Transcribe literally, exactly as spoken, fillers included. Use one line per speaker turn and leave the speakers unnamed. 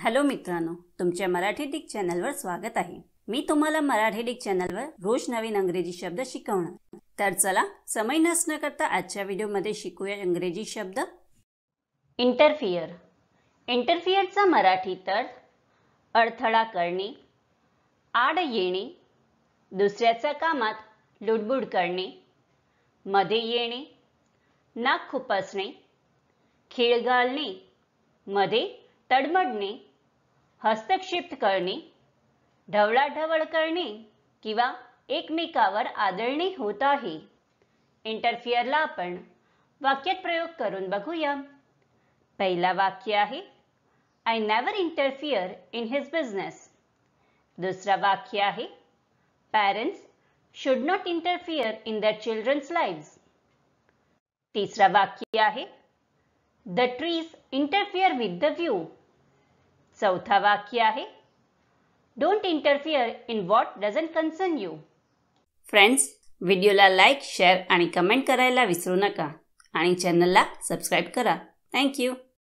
Hello मित्रांनो, तुमच्या Marathi Dick चॅनलवर स्वागत आहे। मी तुम्हाला मराठी डिक चॅनलवर रोज नवीन इंग्रजी शब्द शिकवणार। तर चला समय नष्ट न करता आजच्या व्हिडिओमध्ये शिकूया इंग्रजी शब्द। इंटरफियर। इंटरफियरचा मराठी अर्थ अडथळा करणे, आड येणे, दुसऱ्याच्या कामात लुडबुड करणे, मध्ये येणे, नाक खुपसणे, खीळ घालणे, मध्ये तडमडणे, हस्तक्षेप करणे, ढवळाढवळ करणे किंवा एकमेकावर आदळणे होत आहे। इंटरफियरला आपण वाक्यात प्रयोग करून बघूया। पहिला वाक्य आहे I never interfere in his business। दुसरा वाक्य आहे Parents should not interfere in their children's lives। तिसरा वाक्य आहे The trees interfere with the view। चौथा वाक्य आहे Don't interfere in what doesn't concern you। Friends, व्हिडिओला लाईक, शेअर आणि कमेंट करायला विसरू नका आणि चॅनलला सबस्क्राइब करा। Thank you.